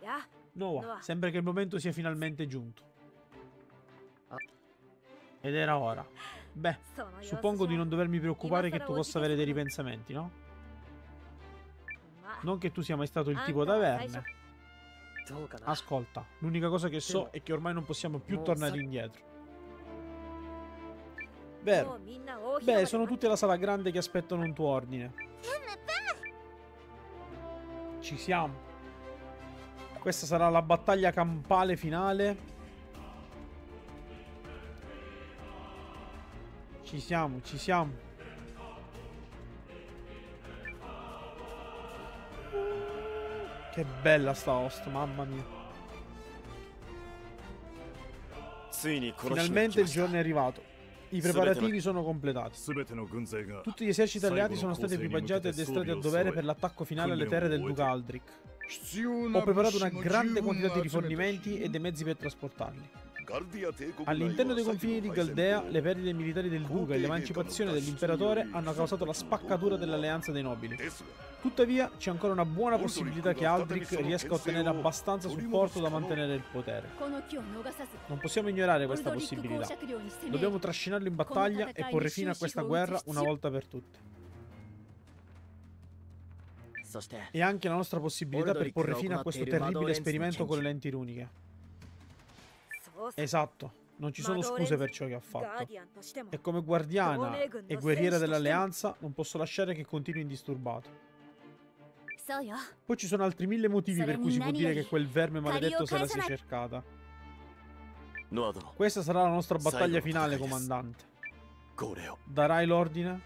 Noah, sembra che il momento sia finalmente giunto. Ed era ora. Beh, suppongo di non dovermi preoccupare che tu possa avere dei ripensamenti, no? Non che tu sia mai stato il tipo da averne. Ascolta, l'unica cosa che so è che ormai non possiamo più tornare indietro. Vero. Beh, sono tutti alla sala grande che aspettano un tuo ordine. Ci siamo. Questa sarà la battaglia campale finale. Ci siamo, ci siamo. Che bella sta host, mamma mia. Finalmente il giorno è arrivato. I preparativi sono completati. Tutti gli eserciti alleati sono stati equipaggiati e addestrati a dovere per l'attacco finale alle terre del duca Aldrich. Ho preparato una grande quantità di rifornimenti e dei mezzi per trasportarli. All'interno dei confini di Galdea, le perdite militari del duca e l'emancipazione dell'imperatore hanno causato la spaccatura dell'alleanza dei nobili. Tuttavia, c'è ancora una buona possibilità che Aldrich riesca a ottenere abbastanza supporto da mantenere il potere. Non possiamo ignorare questa possibilità. Dobbiamo trascinarlo in battaglia e porre fine a questa guerra una volta per tutte. È anche la nostra possibilità per porre fine a questo terribile esperimento con le lenti runiche. Esatto, non ci sono scuse per ciò che ha fatto. E come guardiana e guerriera dell'alleanza non posso lasciare che continui indisturbato. Poi ci sono altri 1000 motivi per cui si può dire che quel verme maledetto se la sia cercata. Questa sarà la nostra battaglia finale, comandante. Darai l'ordine?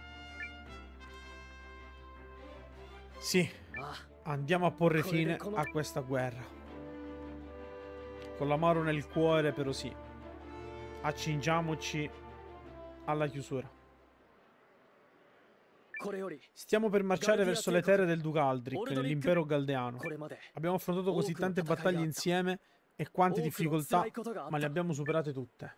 Sì, andiamo a porre fine a questa guerra. Con l'amaro nel cuore, però sì. Accingiamoci alla chiusura. Stiamo per marciare verso le terre del duca Aldrich, nell'impero galdeano. Abbiamo affrontato così tante battaglie insieme e quante difficoltà, ma le abbiamo superate tutte.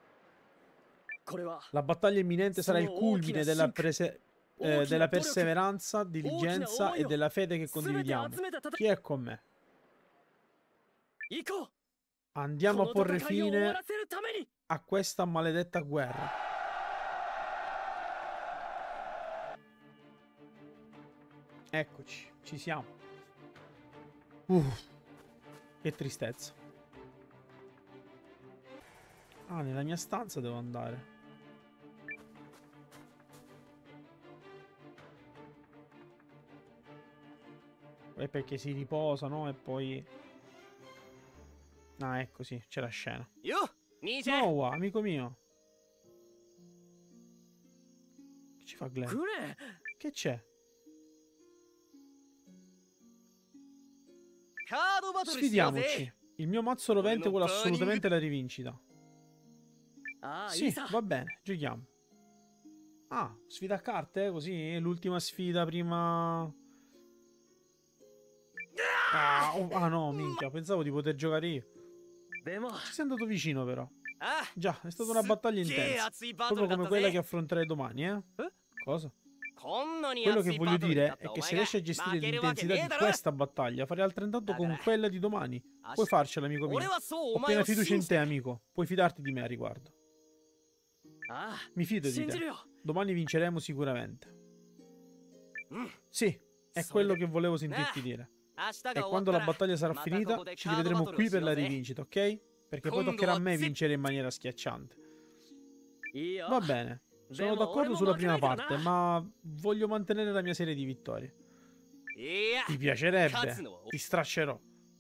La battaglia imminente sarà il culmine della perseveranza, diligenza e della fede che condividiamo. Chi è con me? Andiamo a porre fine a questa maledetta guerra. Eccoci, ci siamo. Che tristezza. Ah, nella mia stanza devo andare. E perché si riposa, no? E poi... Ah, ecco, sì, c'è la scena. Noah, amico mio. Che ci fa Glenn? Che c'è? Sfidiamoci. Il mio mazzo rovente vuole assolutamente la rivincita. Sì, va bene, giochiamo. Ah, sfida a carte, così? L'ultima sfida prima... Ah, no, minchia, pensavo di poter giocare io. Ci sei andato vicino, però. Già, è stata una battaglia intensa. Proprio come quella che affronterai domani, eh? Cosa? Quello che voglio dire è che se riesci a gestire l'intensità di questa battaglia, farai altrettanto con quella di domani. Puoi farcela, amico mio. Ho piena fiducia in te, amico. Puoi fidarti di me a riguardo. Mi fido di te. Domani vinceremo sicuramente. Sì, è quello che volevo sentirti dire. E quando la battaglia sarà finita, ci rivedremo qui per la rivincita, ok? Perché poi toccherà a me vincere in maniera schiacciante. Va bene. Sono d'accordo sulla prima parte, ma voglio mantenere la mia serie di vittorie. Ti piacerebbe? Ti strascerò.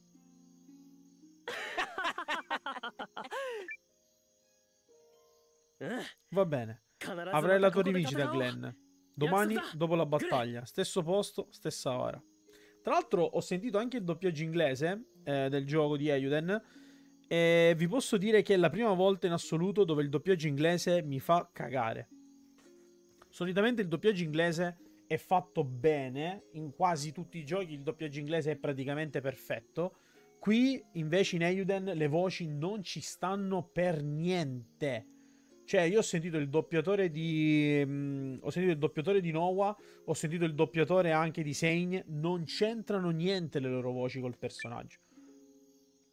Va bene. Avrai la tua rivincita, Glenn. Domani, dopo la battaglia. Stesso posto, stessa ora. Tra l'altro ho sentito anche il doppiaggio inglese del gioco di Eiyuden. E vi posso dire che è la prima volta in assoluto dove il doppiaggio inglese mi fa cagare. Solitamente il doppiaggio inglese è fatto bene. In quasi tutti i giochi il doppiaggio inglese è praticamente perfetto. Qui invece in Eiyuden le voci non ci stanno per niente. Cioè io ho sentito il doppiatore di Noah, ho sentito il doppiatore anche di Sein, non c'entrano niente le loro voci col personaggio.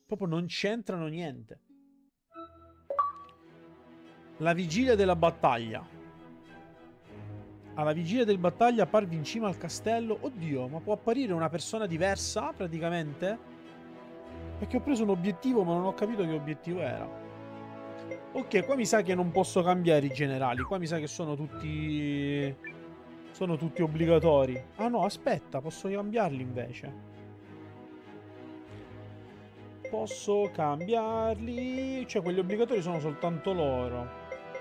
Proprio non c'entrano niente. La vigilia della battaglia. Alla vigilia della battaglia apparvi in cima al castello. Oddio, ma può apparire una persona diversa praticamente? Perché ho preso un obiettivo ma non ho capito che obiettivo era. Ok, qua mi sa che non posso cambiare i generali. Qua mi sa che sono tutti... sono tutti obbligatori. Ah no, aspetta, posso cambiarli invece. Posso cambiarli. Cioè, quelli obbligatori sono soltanto loro.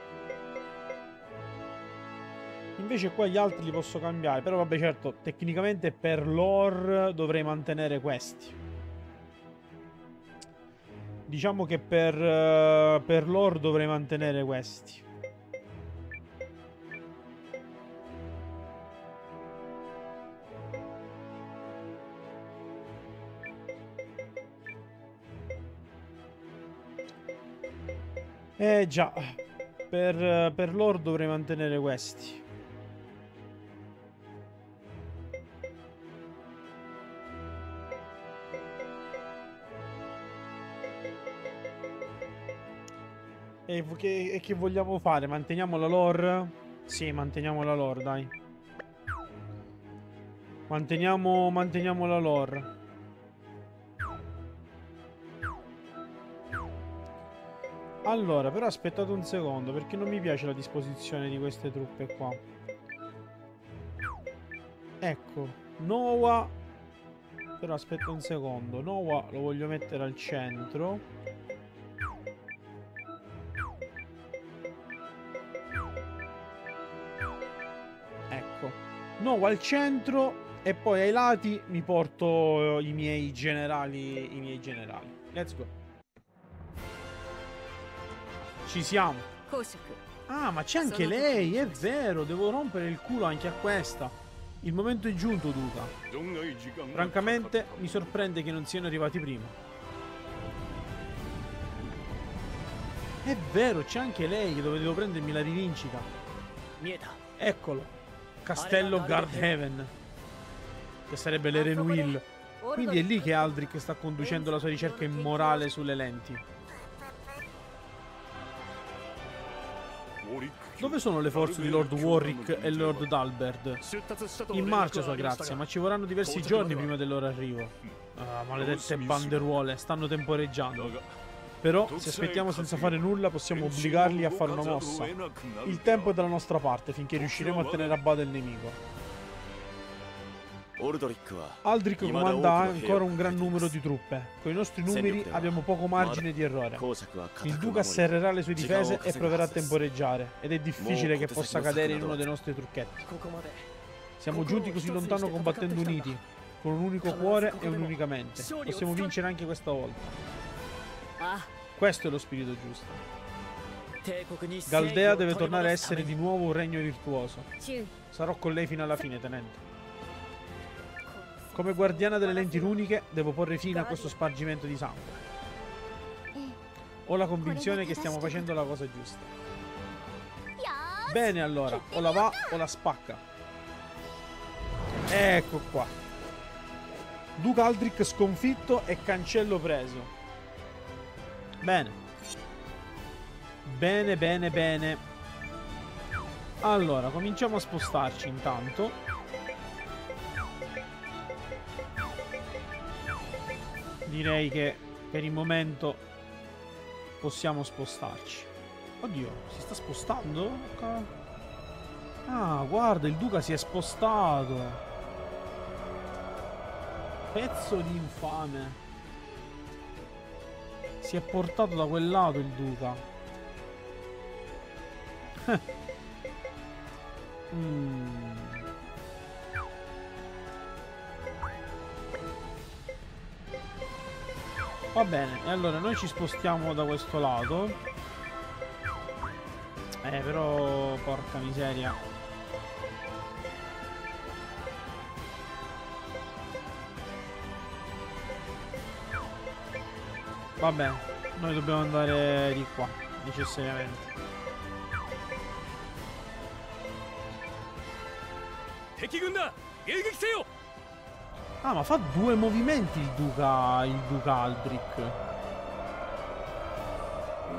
Invece qua gli altri li posso cambiare. Però vabbè, certo, tecnicamente per lore dovrei mantenere questi. Diciamo che per lore dovrei mantenere questi. Già, per lore dovrei mantenere questi. E che vogliamo fare? Manteniamo la lore? Sì, manteniamo la lore, dai. Manteniamo la lore. Allora, però aspettate un secondo, perché non mi piace la disposizione di queste truppe qua. Ecco, Noah. Però aspetta un secondo. Noah lo voglio mettere al centro. Ecco, Noah al centro. E poi ai lati mi porto i miei generali. Let's go. Ci siamo. Ah, ma c'è anche lei, è vero. Devo rompere il culo anche a questa. Il momento è giunto, Duca. Francamente, mi sorprende che non siano arrivati prima. È vero, c'è anche lei che devo prendermi la rivincita. Eccolo. Castello Guardhaven. Che sarebbe l'Erenwil. Quindi è lì che Aldrich sta conducendo la sua ricerca immorale sulle lenti. Dove sono le forze di Lord Warwick e Lord Dalbert? In marcia, sua grazia, ma ci vorranno diversi giorni prima del loro arrivo. Ah, maledette banderuole, stanno temporeggiando. Però, se aspettiamo senza fare nulla, possiamo obbligarli a fare una mossa. Il tempo è dalla nostra parte, finché riusciremo a tenere a bada il nemico. Aldrich comanda ancora un gran numero di truppe. Con i nostri numeri abbiamo poco margine di errore. Il duca serrerà le sue difese e proverà a temporeggiare. Ed è difficile che possa cadere in uno dei nostri trucchetti. Siamo giunti così lontano combattendo uniti, con un unico cuore e un'unica mente. Possiamo vincere anche questa volta. Questo è lo spirito giusto. Galdea deve tornare a essere di nuovo un regno virtuoso. Sarò con lei fino alla fine, tenente. Come guardiana delle lenti runiche, devo porre fine a questo spargimento di sangue. Ho la convinzione che stiamo facendo la cosa giusta. Bene, allora, o la va o la spacca. Ecco qua. Duca Aldrich sconfitto e cancello preso. Bene. Bene, bene, bene. Allora, cominciamo a spostarci intanto. Direi che per il momento possiamo spostarci. Oddio, si sta spostando? Ah, guarda, il duca si è spostato. Pezzo di infame. Si è portato da quel lato il duca. Va bene, e allora noi ci spostiamo da questo lato. Però porca miseria. Va bene, noi dobbiamo andare di qua, necessariamente. Ah, ma fa due movimenti il duca Aldrich.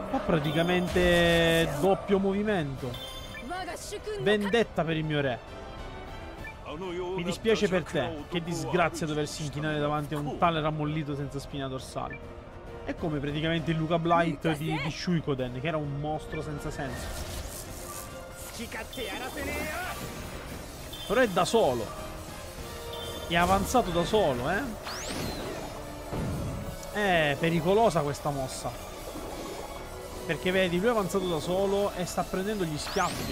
Qua praticamente doppio movimento. Vendetta per il mio re. Mi dispiace per te. Che disgrazia doversi inchinare davanti a un tale rammollito senza spina dorsale. È come praticamente il Luca Blight di Shuikoden, che era un mostro senza senso. Però è da solo. È avanzato da solo, eh? È pericolosa questa mossa. Perché vedi, lui è avanzato da solo e sta prendendo gli schiaffi.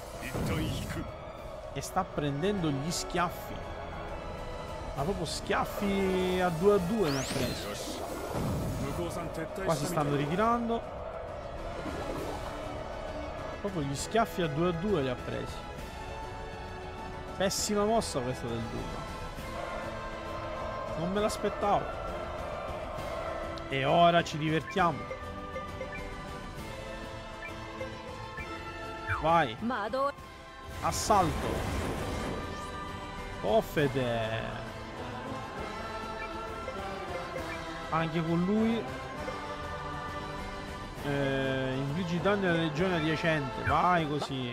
E sta prendendo gli schiaffi. Ma proprio schiaffi a 2 mi ha preso. Qua si stanno ritirando. Proprio gli schiaffi a 2 li ha presi. Pessima mossa questa del Duca. Non me l'aspettavo. E ora ci divertiamo. Vai. Assalto. Offete. Anche con lui infliggi danni alla legione adiacente. Vai così.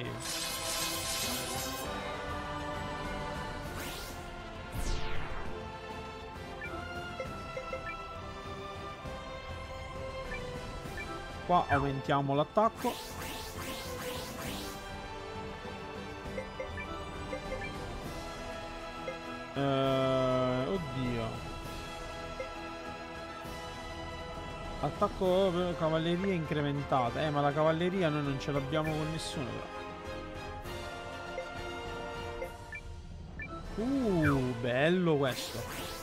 Qua aumentiamo l'attacco. Oddio. Attacco cavalleria incrementata. Ma la cavalleria noi non ce l'abbiamo con nessuno però. Bello questo.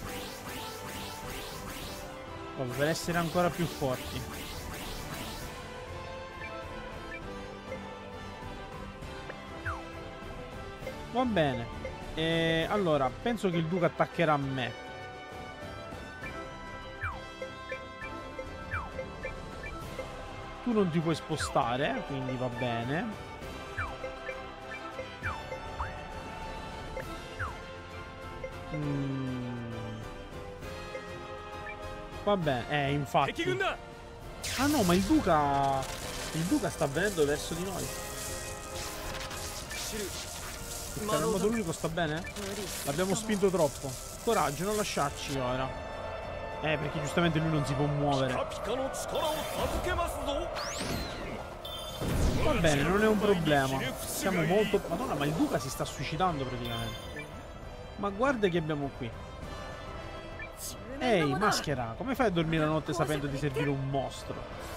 Per essere ancora più forti. Va bene. Allora, penso che il Duca attaccherà a me. Tu non ti puoi spostare, quindi va bene. Va bene, infatti. Ah no, ma il Duca sta venendo verso di noi. Il terremoto unico sta bene? L'abbiamo spinto troppo. Coraggio, non lasciarci ora. Perché giustamente lui non si può muovere. Va bene, non è un problema. Siamo molto... Madonna, ma il Duca si sta suicidando praticamente. Ma guarda che abbiamo qui. Ehi, maschera, come fai a dormire la notte sapendo di servire un mostro?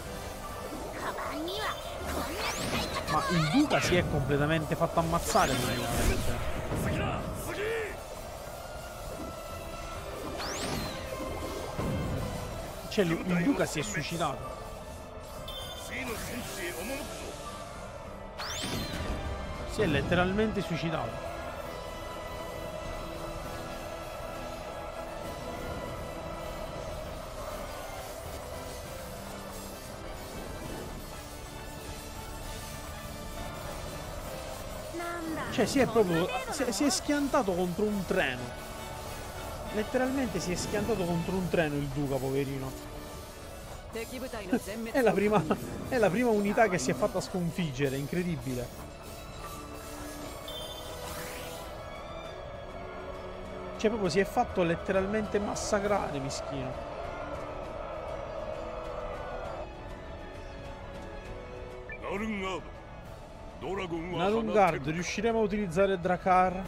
Ma il Duca si è completamente fatto ammazzare praticamente. Cioè, il Duca si è suicidato. Si è letteralmente suicidato. Cioè, si è schiantato contro un treno. Letteralmente si è schiantato contro un treno il Duca, poverino. È la prima unità che si è fatta sconfiggere, incredibile. Cioè proprio si è fatto letteralmente massacrare, mischino. Narungard, riusciremo a utilizzare Drakkar?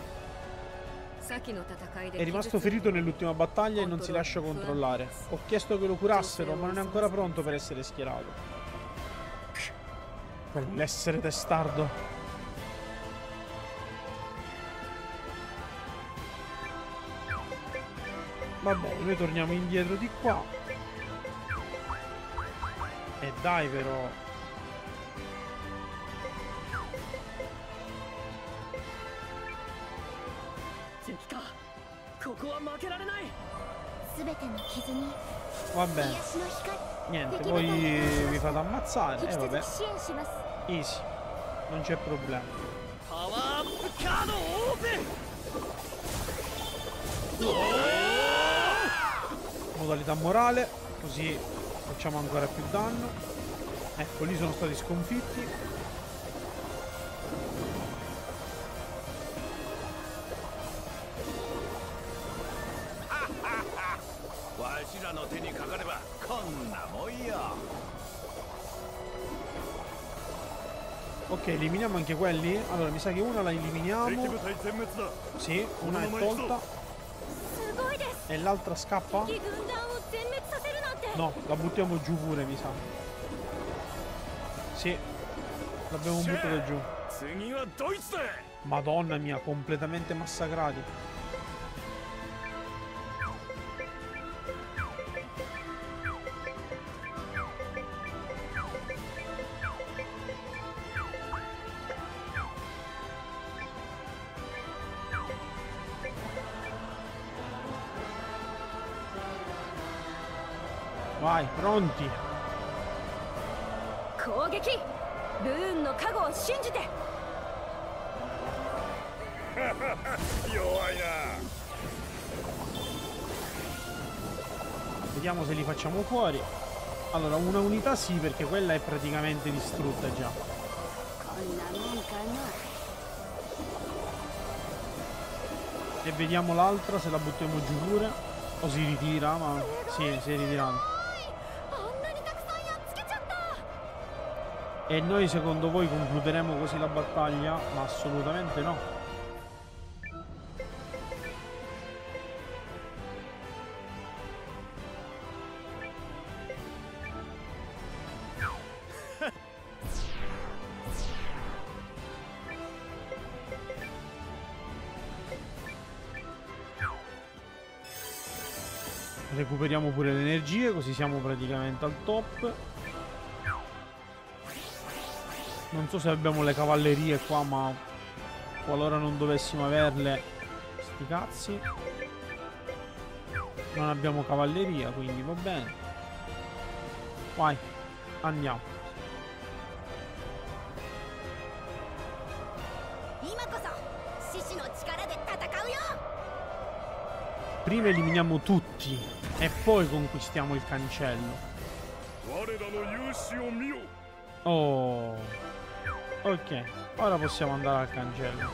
È rimasto ferito nell'ultima battaglia e non si lascia controllare. Ho chiesto che lo curassero, ma non è ancora pronto per essere schierato. Quell'essere testardo. Vabbè, noi torniamo indietro di qua. E dai però. Va bene. Niente, voi vi fate ammazzare. Vabbè. Easy. Non c'è problema. Modalità morale. Così facciamo ancora più danno. Ecco, lì sono stati sconfitti. Ok, eliminiamo anche quelli. Allora, mi sa che una la eliminiamo. Sì, una è tolta. E l'altra scappa? No, la buttiamo giù pure, mi sa. Sì, l'abbiamo buttata giù. Madonna mia, completamente massacrati. Vai, pronti. Vediamo se li facciamo fuori. Allora, una unità sì, perché quella è praticamente distrutta già. E vediamo l'altra, se la buttiamo giù pure. O si ritira, ma sì, si è ritirato. E noi secondo voi concluderemo così la battaglia? Ma assolutamente no. Recuperiamo pure le energie, così siamo praticamente al top. Non so se abbiamo le cavallerie qua, ma qualora non dovessimo averle, sti cazzi. Non abbiamo cavalleria, quindi va bene. Vai, andiamo. Prima eliminiamo tutti e poi conquistiamo il cancello. Oh. Ok, ora possiamo andare al cancello.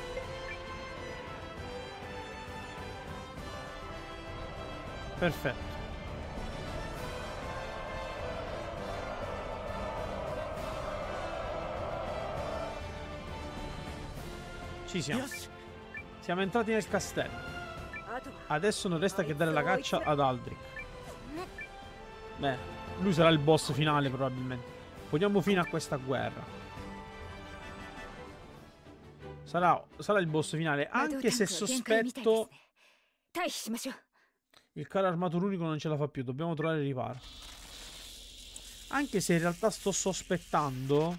Perfetto. Ci siamo. Siamo entrati nel castello. Adesso non resta che dare la caccia ad Aldrich. Beh, lui sarà il boss finale probabilmente. Poniamo fine a questa guerra. Sarà il boss finale, anche se sospetto il carro armato unico non ce la fa più, dobbiamo trovare riparo. Anche se in realtà sto sospettando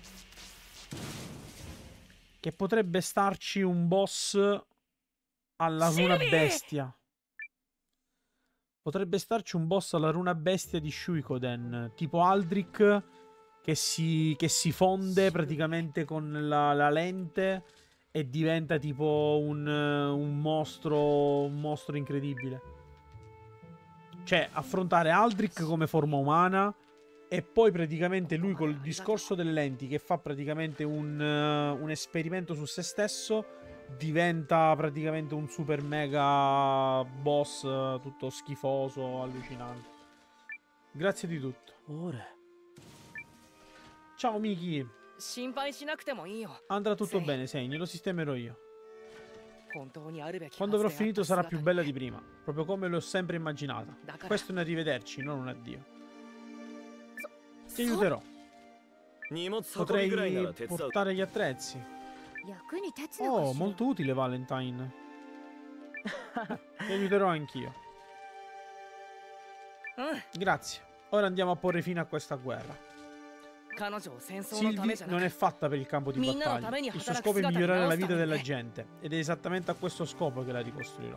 che potrebbe starci un boss alla runa bestia. Potrebbe starci un boss alla runa bestia di Shuikoden, tipo Aldrich che si fonde praticamente con la lente e diventa tipo un mostro incredibile. Cioè, affrontare Aldrich come forma umana e poi praticamente lui col discorso delle lenti che fa praticamente un esperimento su se stesso, diventa praticamente un super mega boss tutto schifoso, allucinante. Grazie di tutto. Ciao Miki. Andrà tutto bene, Segni, lo sistemerò io. Quando avrò finito sarà più bella di prima, proprio come l'ho sempre immaginata. Questo è un arrivederci, non un addio. Ti aiuterò. Potrei portare gli attrezzi. Oh, molto utile Valentine. Ti aiuterò anch'io. Grazie. Ora andiamo a porre fine a questa guerra. Sylvie non è fatta per il campo di battaglia. Il suo scopo è migliorare la vita della gente. Ed è esattamente a questo scopo che la ricostruirò.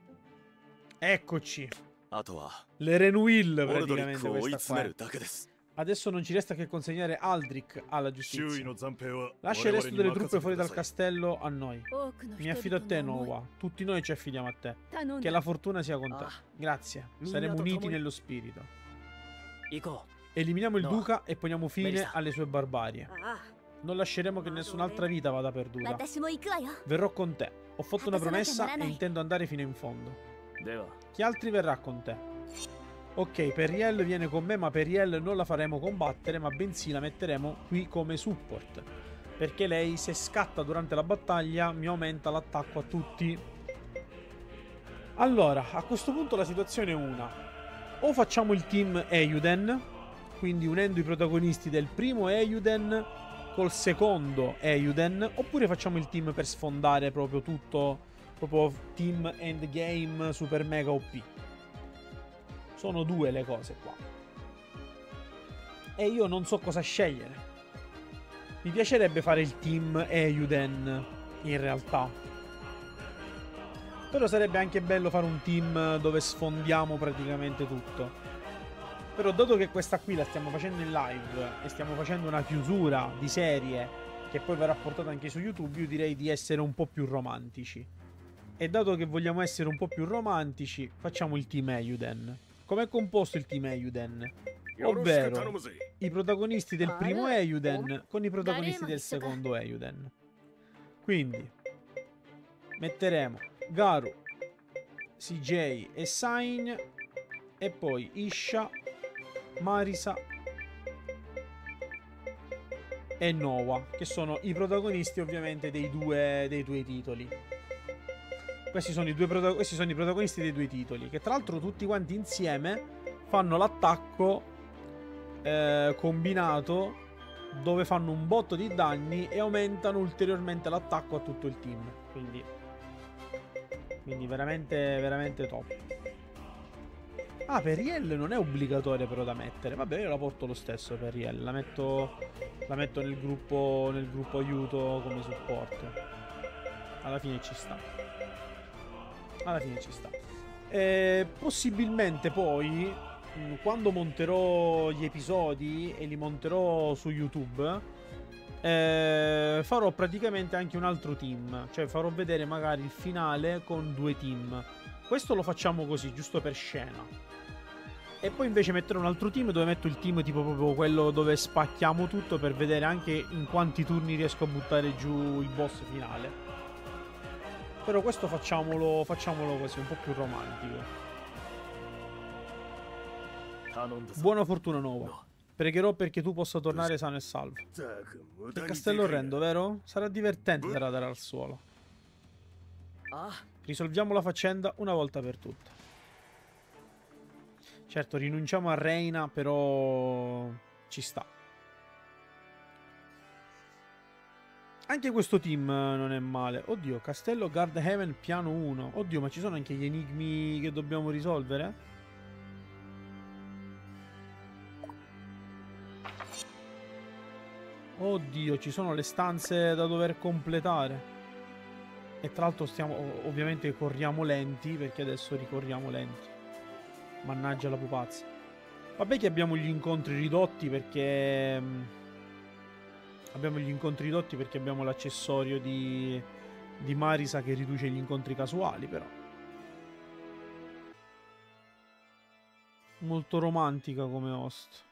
Eccoci. Le Renouille praticamente questa qua. Adesso non ci resta che consegnare Aldrich alla giustizia. Lascia il resto delle truppe fuori dal castello a noi. Mi affido a te, Nowa. Tutti noi ci affidiamo a te. Che la fortuna sia con te. Grazie. Saremo uniti nello spirito. Eliminiamo il duca e poniamo fine alle sue barbarie. Non lasceremo che nessun'altra vita vada perduta. Verrò con te. Ho fatto una promessa e intendo andare fino in fondo. Chi altri verrà con te? Ok, Periel viene con me, ma Periel non la faremo combattere, ma bensì la metteremo qui come support. Perché lei, se scatta durante la battaglia, mi aumenta l'attacco a tutti. Allora, a questo punto la situazione è una. O facciamo il team Eiyuden, quindi unendo i protagonisti del primo Eiyuden col secondo Eiyuden, oppure facciamo il team per sfondare proprio tutto, proprio team endgame super mega OP. Sono due le cose qua. E io non so cosa scegliere. Mi piacerebbe fare il team Eiyuden, in realtà. Però sarebbe anche bello fare un team dove sfondiamo praticamente tutto. Però dato che questa qui la stiamo facendo in live e stiamo facendo una chiusura di serie che poi verrà portata anche su YouTube, io direi di essere un po' più romantici. E dato che vogliamo essere un po' più romantici, facciamo il team Eiyuden. Com'è composto il team Eiyuden? Ovvero i protagonisti del primo Eiyuden con i protagonisti del secondo Eiyuden. Quindi metteremo Garu, CJ e Sain, e poi Isha, Marisa e Nowa, che sono i protagonisti ovviamente dei due titoli. Questi sono i protagonisti dei due titoli, che tra l'altro tutti quanti insieme fanno l'attacco combinato, dove fanno un botto di danni e aumentano ulteriormente l'attacco a tutto il team. Quindi veramente top. Ah, Periel non è obbligatoria però da mettere. Vabbè, io la porto lo stesso Periel. La metto nel gruppo aiuto come supporto. Alla fine ci sta. Possibilmente poi, quando monterò gli episodi e li monterò su YouTube, farò praticamente anche un altro team. Cioè farò vedere magari il finale con due team. Questo lo facciamo così, giusto per scena. E poi invece metterò un altro team dove metto il team tipo proprio quello dove spacchiamo tutto, per vedere anche in quanti turni riesco a buttare giù il boss finale. Però questo facciamolo così, un po' più romantico. Buona fortuna, Nowa. Pregherò perché tu possa tornare sano e salvo. Il castello orrendo, vero? Sarà divertente da radare al suolo. Risolviamo la faccenda una volta per tutte. Certo, rinunciamo a Reina, però ci sta. Anche questo team non è male. Oddio, Castello Guardhaven piano 1. Oddio, ma ci sono anche gli enigmi che dobbiamo risolvere? Oddio, ci sono le stanze da dover completare. E tra l'altro ovviamente corriamo lenti, perché adesso ricorriamo lenti. Mannaggia la pupazza. Vabbè che abbiamo gli incontri ridotti perché... abbiamo l'accessorio di Marisa che riduce gli incontri casuali, però. Molto romantica come host.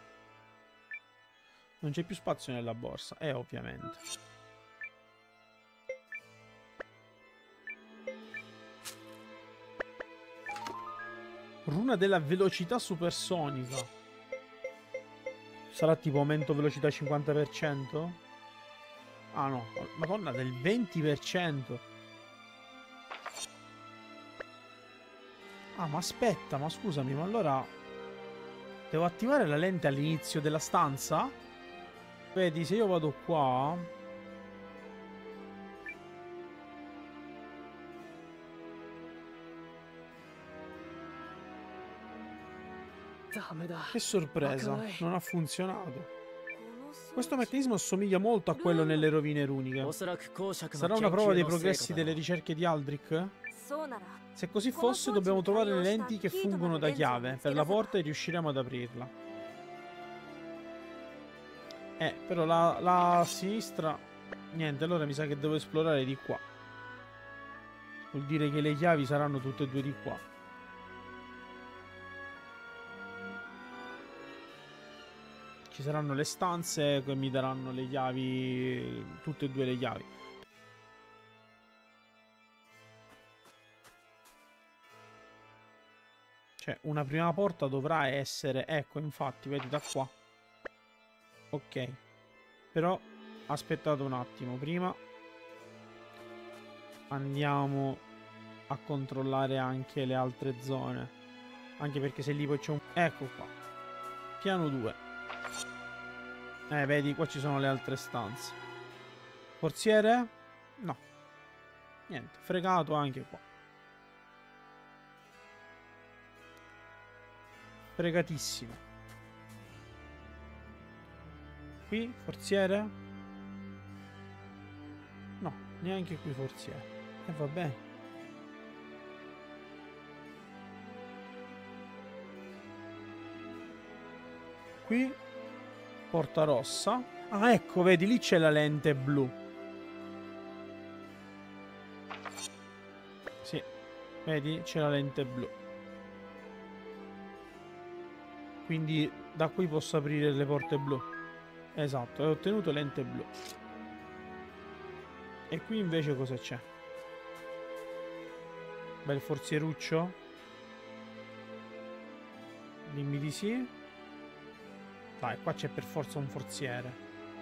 Non c'è più spazio nella borsa, ovviamente. Runa della velocità supersonica. Sarà tipo aumento velocità 50%? Ah no, madonna, del 20%. Ah, ma aspetta, ma scusami, ma allora devo attivare la lente all'inizio della stanza? Vedi, se io vado qua... Che sorpresa, non ha funzionato. Questo meccanismo assomiglia molto a quello nelle rovine runiche. Sarà una prova dei progressi delle ricerche di Aldrich? Se così fosse, dobbiamo trovare le lenti che fungono da chiave per la porta e riusciremo ad aprirla. Però la sinistra... Niente, allora mi sa che devo esplorare di qua. Vuol dire che le chiavi saranno tutte e due di qua. Ci saranno le stanze che mi daranno le chiavi, tutte e due le chiavi. Cioè, una prima porta dovrà essere... Ecco, infatti, vedi da qua. Ok. Però, aspettate un attimo. Prima andiamo a controllare anche le altre zone. Anche perché se lì poi c'è un... Ecco qua. Piano 2. Vedi, qua ci sono le altre stanze. Forziere? No. Niente, fregato anche qua. Fregatissimo. Qui, forziere? No, neanche qui forziere. E va bene. Qui, porta rossa. Ah, ecco, vedi, lì c'è la lente blu. Sì, vedi, c'è la lente blu. Quindi da qui posso aprire le porte blu. Esatto, ho ottenuto lente blu. E qui invece cosa c'è? Bel forzieruccio? Dimmi di sì. Dai, qua c'è per forza un forziere.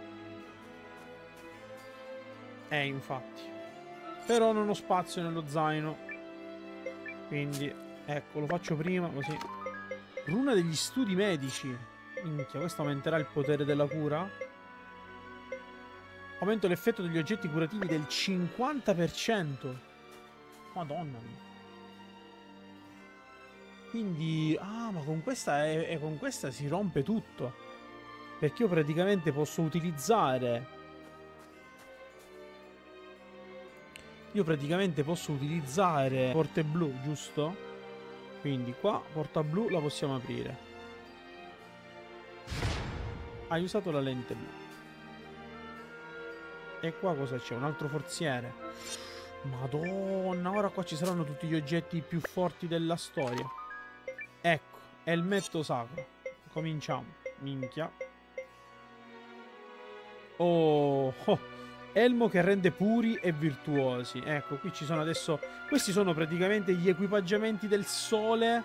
Infatti. Però non ho spazio nello zaino. Quindi, ecco, lo faccio prima così. Runa degli studi medici. Minchia, questo aumenterà il potere della cura. Aumento l'effetto degli oggetti curativi del 50%. Madonna mia. Quindi... Ah, ma con questa, con questa si rompe tutto. Perché io praticamente posso utilizzare... porte blu, giusto? Quindi qua, porta blu, la possiamo aprire. Hai usato la lente blu. E qua cosa c'è? Un altro forziere. Madonna, ora qua ci saranno tutti gli oggetti più forti della storia. Ecco, elmetto sacro. Cominciamo. Minchia. Oh, elmo che rende puri e virtuosi. Ecco, qui ci sono adesso... Questi sono praticamente gli equipaggiamenti del sole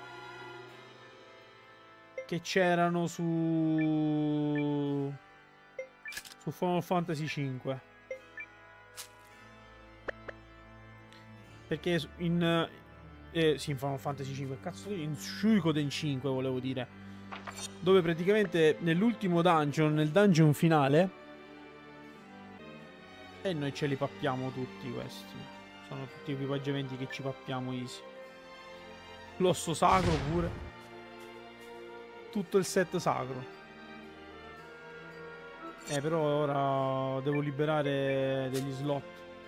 che c'erano su Final Fantasy V. Perché in... sì, in Final Fantasy V, cazzo, in Suikoden 5 volevo dire. Dove praticamente nell'ultimo dungeon, nel dungeon finale... E noi ce li pappiamo tutti questi. Sono tutti equipaggiamenti che ci pappiamo easy. L'osso sacro pure. Tutto il set sacro. Però ora devo liberare degli slot.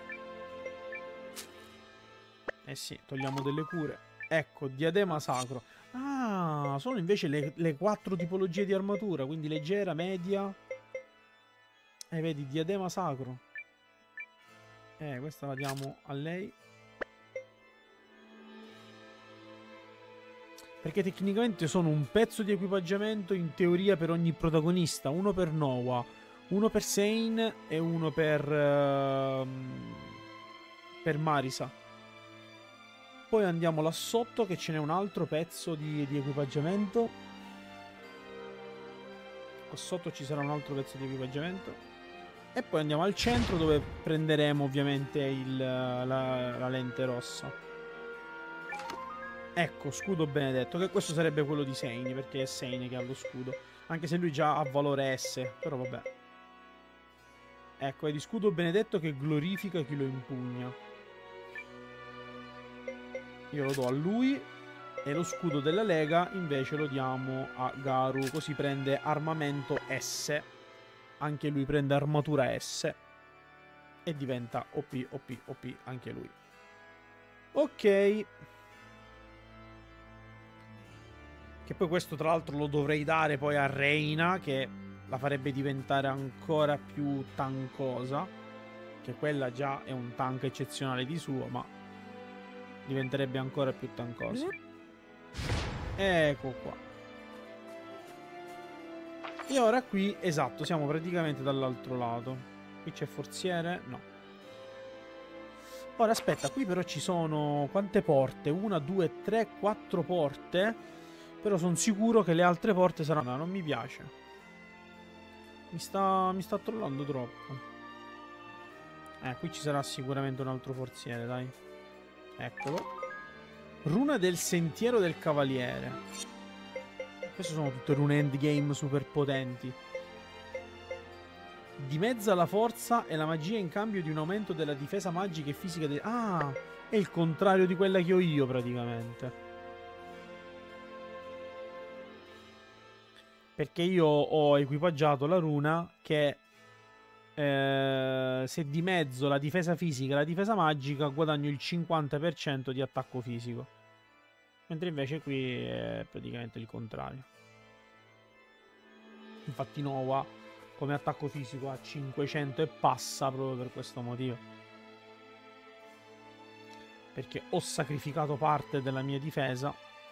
Sì, togliamo delle cure. Ecco, diadema sacro. Ah, sono invece le 4 tipologie di armatura. Quindi leggera, media. Vedi, diadema sacro. Questa la diamo a lei. Perché tecnicamente sono un pezzo di equipaggiamento in teoria per ogni protagonista. Uno per Nowa, uno per Zane e uno per Marisa. Poi andiamo là sotto che ce n'è un altro pezzo di equipaggiamento. Qua sotto ci sarà un altro pezzo di equipaggiamento. E poi andiamo al centro dove prenderemo ovviamente la lente rossa. Ecco, scudo benedetto, che questo sarebbe quello di Zane, perché è Zane che ha lo scudo. Anche se lui già ha valore S, però vabbè. Ecco, è di scudo benedetto che glorifica chi lo impugna. Io lo do a lui. E lo scudo della Lega invece lo diamo a Garu, così prende armamento S. Anche lui prende armatura S. E diventa OP, OP, OP anche lui. Ok. Che poi questo tra l'altro lo dovrei dare poi a Reina, che la farebbe diventare ancora più tankosa, che quella già è un tank eccezionale di suo, ma diventerebbe ancora più tankosa. Ecco qua. E ora qui, esatto, siamo praticamente dall'altro lato. Qui c'è forziere? No. Ora aspetta, qui però ci sono quante porte? 1, 2, 3, 4 porte. Però sono sicuro che le altre porte saranno... No, non mi piace. Mi sta trollando troppo. Qui ci sarà sicuramente un altro forziere, dai. Eccolo. Runa del sentiero del cavaliere. Queste sono tutte rune endgame super potenti. Dimezza la forza e la magia in cambio di un aumento della difesa magica e fisica. Ah, è il contrario di quella che ho io praticamente. Perché io ho equipaggiato la runa che se dimezzo la difesa fisica e la difesa magica guadagno il 50% di attacco fisico. Mentre invece qui è praticamente il contrario. Infatti Nova come attacco fisico ha 500 e passa proprio per questo motivo. Perché ho sacrificato parte della mia difesa.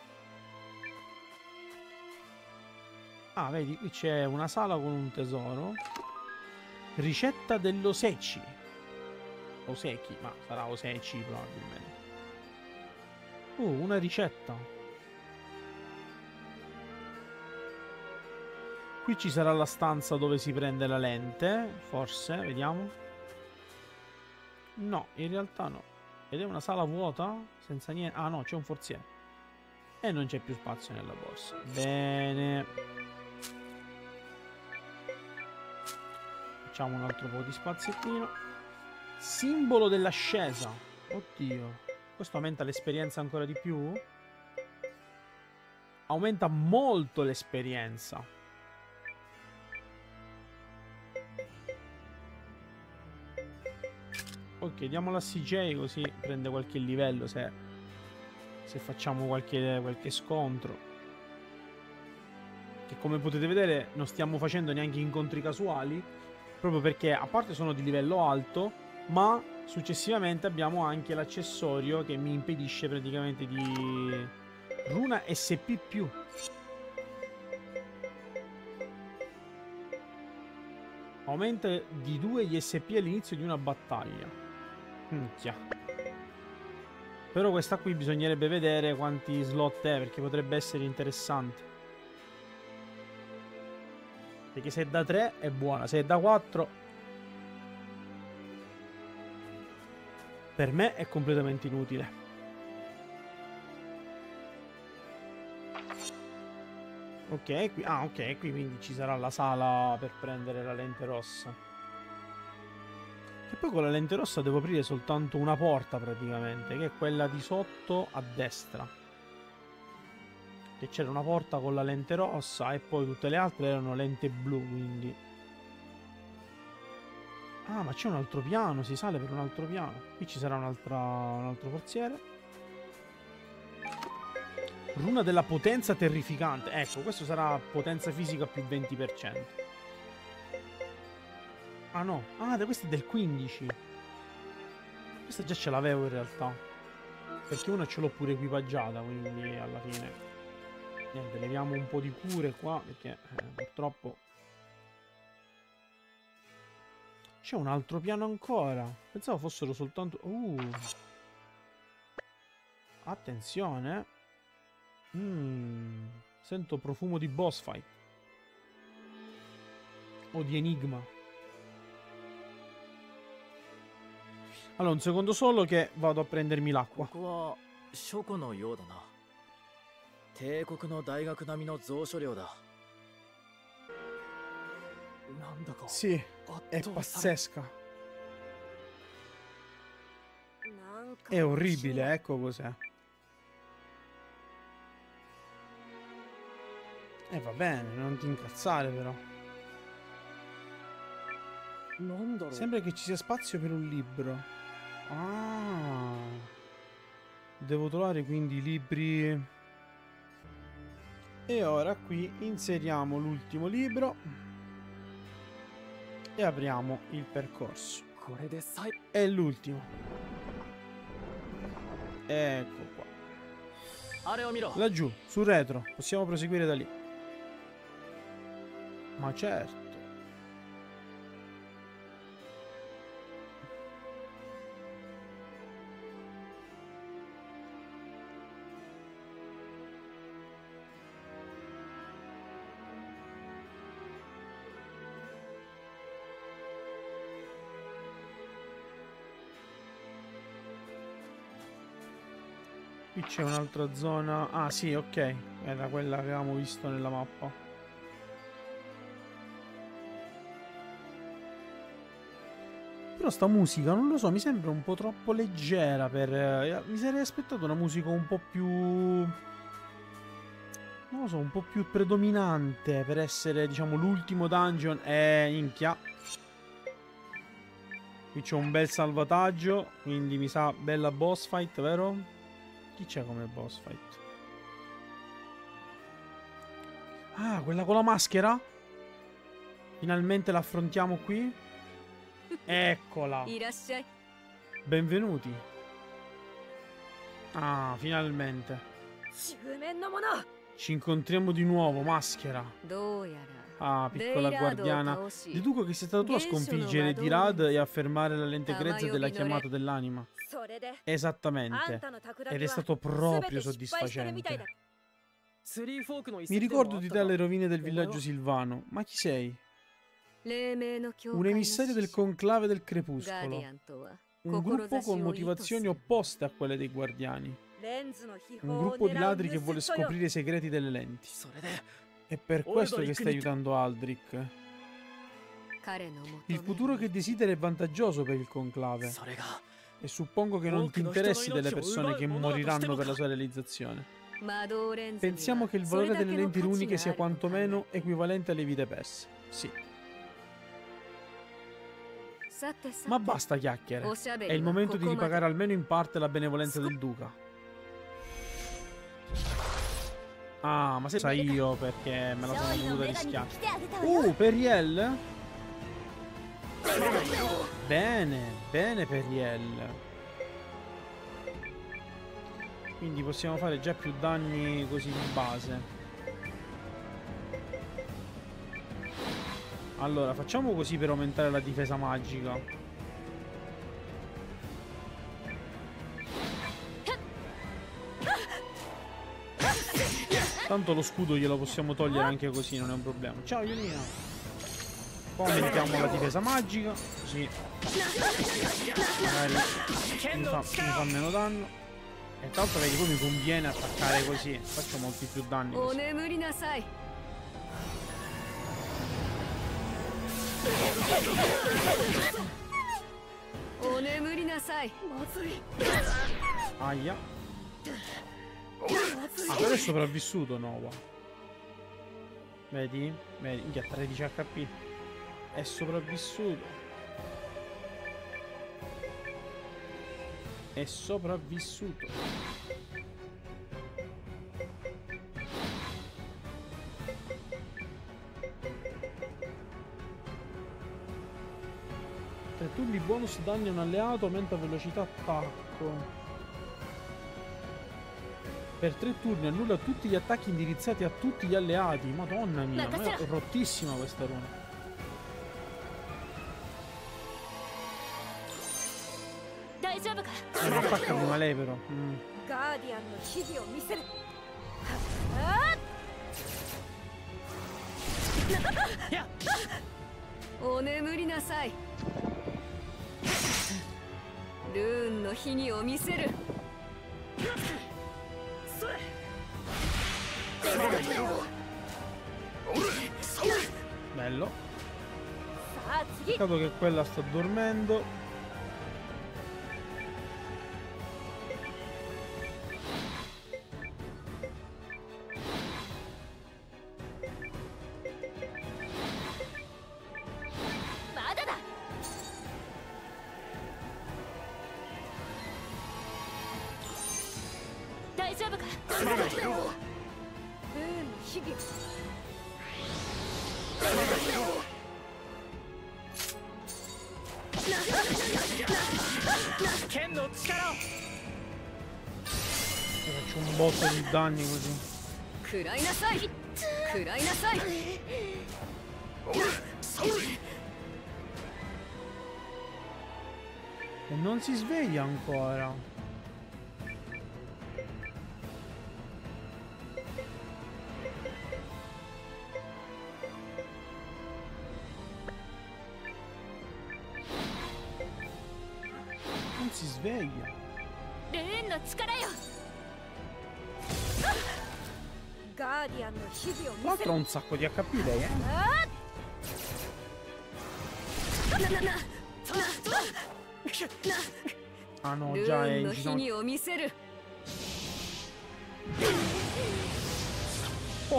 Ah, vedi, qui c'è una sala con un tesoro. Ricetta dell'Oseci. Oseki, ma sarà Oseci probabilmente. Una ricetta. Qui ci sarà la stanza dove si prende la lente. Forse, vediamo. No, in realtà no. Ed è una sala vuota? Senza niente. Ah no, c'è un forziere. E non c'è più spazio nella borsa. Bene. Facciamo un altro po' di spaziettino. Simbolo dell'ascesa. Oddio. Questo aumenta l'esperienza ancora di più? Aumenta molto l'esperienza. Ok, diamola a CJ così prende qualche livello se facciamo qualche scontro. Che come potete vedere non stiamo facendo neanche incontri casuali, proprio perché a parte sono di livello alto, ma successivamente abbiamo anche l'accessorio che mi impedisce praticamente di... Runa SP+. Aumenta di 2 gli SP all'inizio di una battaglia. Minchia. Però questa qui bisognerebbe vedere quanti slot è, perché potrebbe essere interessante. Perché se è da 3 è buona, se è da 4 per me è completamente inutile. Ok, qui, ok, qui quindi ci sarà la sala per prendere la lente rossa. Che poi con la lente rossa devo aprire soltanto una porta praticamente, che è quella di sotto a destra. Che c'era una porta con la lente rossa e poi tutte le altre erano lente blu, quindi... Ah, ma c'è un altro piano, si sale per un altro piano. Qui ci sarà un altro forziere. Runa della potenza terrificante. Ecco, questo sarà potenza fisica più 20%. Ah no, questo è del 15. Questa già ce l'avevo in realtà. Perché una ce l'ho pure equipaggiata, quindi alla fine... Niente, leviamo un po' di cure qua, perché purtroppo... C'è un altro piano ancora. Pensavo fossero soltanto... Attenzione. Sento profumo di boss fight. O di enigma. Allora, un secondo solo che vado a prendermi l'acqua. Sì, è pazzesca. È orribile, ecco cos'è. Va bene, non ti incazzare però. Sembra che ci sia spazio per un libro. Ah. Devo trovare quindi i libri. E ora qui inseriamo l'ultimo libro. E apriamo il percorso. È l'ultimo. Ecco qua. Laggiù, sul retro. Possiamo proseguire da lì. Ma certo. Qui c'è un'altra zona. Ah sì, ok. Era quella che avevamo visto nella mappa. Però sta musica, non lo so, mi sembra un po' troppo leggera per... mi sarei aspettato una musica un po' più... non lo so, un po' più predominante per essere, diciamo, l'ultimo dungeon. Minchia. Qui c'è un bel salvataggio, quindi mi sa bella boss fight, vero? Chi c'è come boss fight? Ah, quella con la maschera? Finalmente l'affrontiamo qui? Eccola! Benvenuti! Ah, finalmente! Ci incontriamo di nuovo, maschera! Ah, piccola guardiana. Deduco che sia stata tu a sconfiggere Dirad e a fermare la lente grezza della chiamata dell'anima. Esattamente. Ed è stato proprio soddisfacente. Mi ricordo di te alle rovine del villaggio Silvano. Ma chi sei? Un emissario del conclave del crepuscolo. Un gruppo con motivazioni opposte a quelle dei guardiani. Un gruppo di ladri che vuole scoprire i segreti delle lenti. È per questo che stai aiutando Aldrich. Il futuro che desidera è vantaggioso per il conclave. E suppongo che non ti interessi delle persone che moriranno per la sua realizzazione. Pensiamo che il valore delle lenti runiche sia quantomeno equivalente alle vite perse. Sì. Ma basta chiacchiere. È il momento di ripagare almeno in parte la benevolenza del duca. Ah, ma se sa io perché me la sono dovuta rischiare. Periel? Bene, bene Periel. Quindi possiamo fare già più danni così di base. Allora, facciamo così per aumentare la difesa magica. Tanto lo scudo glielo possiamo togliere anche così, non è un problema. Ciao Yolina. Poi aumentiamo la difesa magica. Così magari mi fa meno danno. E tra l'altro vedi, poi mi conviene attaccare così. Faccio molti più danni così. Aia. Ah, però è sopravvissuto Nova. Vedi? Vedi? Minchia, 13 HP. È sopravvissuto. È sopravvissuto. Tre turni bonus danni a un alleato, aumenta velocità attacco. Per 3 turni annulla tutti gli attacchi indirizzati a tutti gli alleati. Madonna mia, ma è rottissima questa runa. Non attacca prima lei però. Bello. Peccato che quella sta dormendo. Faccio un botto di danni così. E non si sveglia ancora. Non si sveglia. Tra l'altro ha un sacco di HP lei, eh? Ah no, già è in ginocchio. Oh.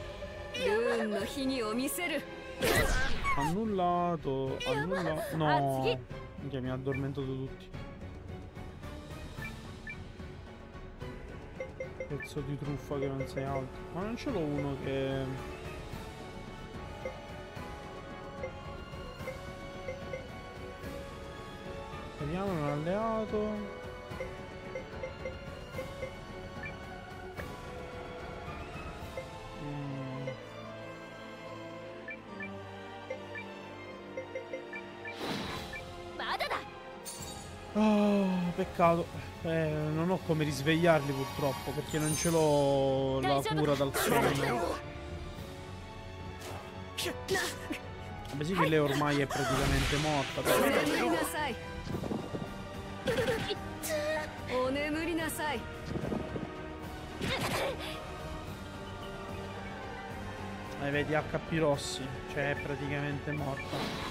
Annullato, annullato. No, minchia, mi ha addormentato tutti. Pezzo di truffa che non sei altro. Ma non ce l'ho uno che... Vediamo un alleato. Oh, peccato. Non ho come risvegliarli purtroppo, perché non ce l'ho la cura dal sonno. Vabbè sì che lei ormai è praticamente morta. Vedi HP rossi, cioè è praticamente morta.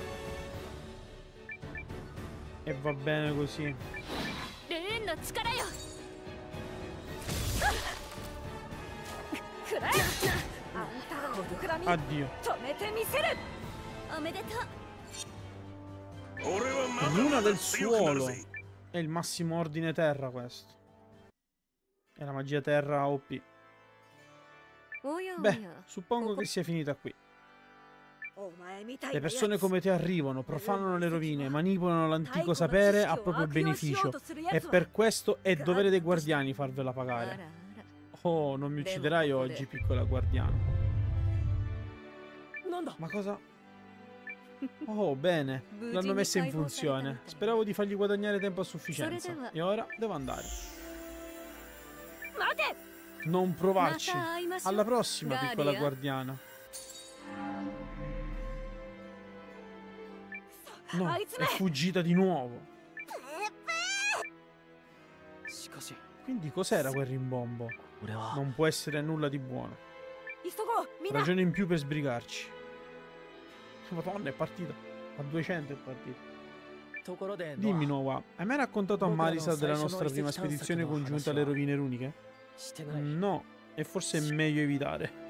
E va bene così. Addio. Luna del suolo. È il massimo ordine terra questo. È la magia terra OP. Beh, suppongo che sia finita qui. Le persone come te arrivano, profanano le rovine, manipolano l'antico sapere a proprio beneficio. E per questo è dovere dei guardiani farvela pagare. Oh, non mi ucciderai oggi, piccola guardiana. Ma cosa? Oh, bene. L'hanno messa in funzione. Speravo di fargli guadagnare tempo a sufficienza. E ora devo andare. Non provarci. Alla prossima, piccola guardiana. No, è fuggita di nuovo. Quindi cos'era quel rimbombo? Non può essere nulla di buono. Ragione in più per sbrigarci. Madonna, è partita. A 200 è partita. Dimmi, Nowa, hai mai raccontato a Marisa della nostra prima spedizione congiunta alle rovine runiche? No, e forse è meglio evitare.